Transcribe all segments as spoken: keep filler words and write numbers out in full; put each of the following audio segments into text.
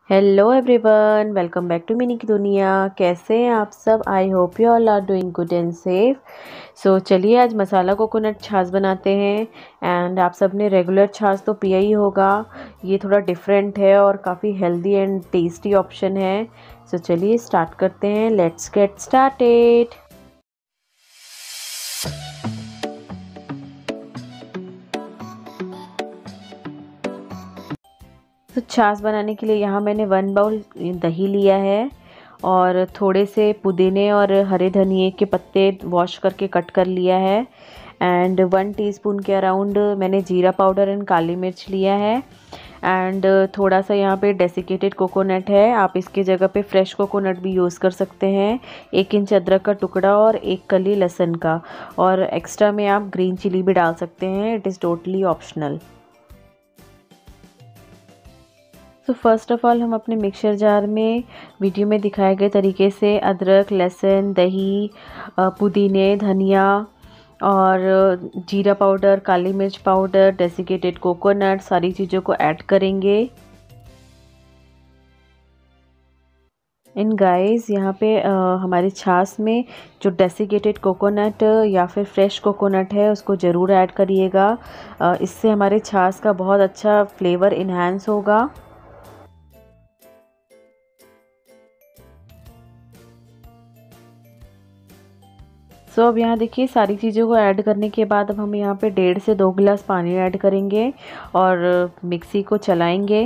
Hello everyone, welcome back to Mini की दुनिया। कैसे हैं आप सब? I hope you all are doing good and safe. So चलिए आज मसाला कोकोनट छाछ बनाते हैं। एंड आप सब ने रेगुलर छाछ तो पिया ही होगा। ये थोड़ा डिफरेंट है और काफ़ी हेल्दी एंड टेस्टी ऑप्शन है। सो चलिए स्टार्ट करते हैं। Let's get started. तो छाछ बनाने के लिए यहाँ मैंने वन बाउल दही लिया है और थोड़े से पुदीने और हरे धनिए के पत्ते वॉश करके कट कर लिया है। एंड वन टीस्पून के अराउंड मैंने जीरा पाउडर एंड काली मिर्च लिया है। एंड थोड़ा सा यहाँ पे डेसिकेटेड कोकोनट है, आप इसकी जगह पे फ्रेश कोकोनट भी यूज़ कर सकते हैं। एक इंच अदरक का टुकड़ा और एक कली लहसुन का, और एक्स्ट्रा में आप ग्रीन चिली भी डाल सकते हैं। It is totally optional. तो फर्स्ट ऑफ ऑल हम अपने मिक्सर जार में वीडियो में दिखाए गए तरीके से अदरक, लहसुन, दही, पुदीने, धनिया और जीरा पाउडर, काली मिर्च पाउडर, डेसिकेटेड कोकोनट, सारी चीज़ों को ऐड करेंगे। इन गाइस यहाँ पे आ, हमारी छाछ में जो डेसिकेटेड कोकोनट या फिर फ्रेश कोकोनट है उसको ज़रूर ऐड करिएगा। इससे हमारे छाछ का बहुत अच्छा फ्लेवर इन्हांस होगा। सो अब यहाँ देखिए सारी चीज़ों को ऐड करने के बाद अब हम यहाँ पे डेढ़ से दो गिलास पानी ऐड करेंगे और मिक्सी को चलाएंगे।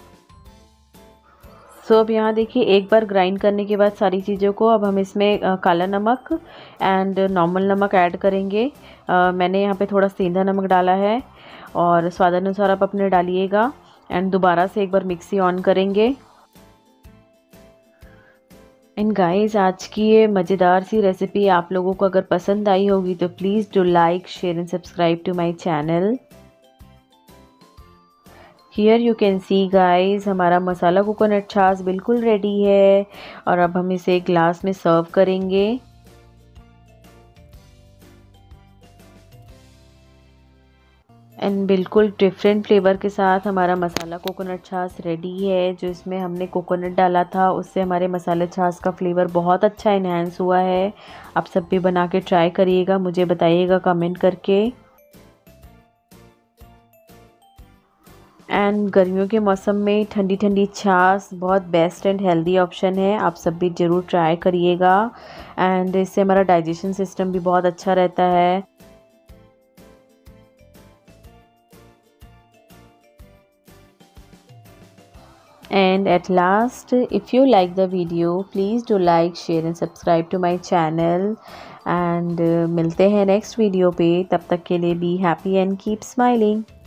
सो अब यहाँ देखिए एक बार ग्राइंड करने के बाद सारी चीज़ों को अब हम इसमें काला नमक एंड नॉर्मल नमक ऐड करेंगे। आ, मैंने यहाँ पे थोड़ा सेंधा नमक डाला है और स्वादानुसार आप अपने डालिएगा। एंड दोबारा से एक बार मिक्सी ऑन करेंगे। एंड गाइस आज की ये मज़ेदार सी रेसिपी आप लोगों को अगर पसंद आई होगी तो please do like, share and subscribe to my channel. Here you can see guys हमारा मसाला कोकोनट छाछ बिल्कुल रेडी है और अब हम इसे एक ग्लास में सर्व करेंगे। एंड बिल्कुल डिफरेंट फ्लेवर के साथ हमारा मसाला कोकोनट छाछ रेडी है। जो इसमें हमने कोकोनट डाला था उससे हमारे मसाले छाछ का फ्लेवर बहुत अच्छा इन्हांस हुआ है। आप सब भी बना के ट्राई करिएगा, मुझे बताइएगा कमेंट करके। एंड गर्मियों के मौसम में ठंडी ठंडी छाछ बहुत बेस्ट एंड हेल्दी ऑप्शन है, आप सब भी ज़रूर ट्राई करिएगा। एंड इससे हमारा डाइजेशन सिस्टम भी बहुत अच्छा रहता है। And at last, if you like the video, please do like, share and subscribe to my channel. And uh, मिलते हैं नेक्स्ट वीडियो पे, तब तक के लिए be happy and keep smiling.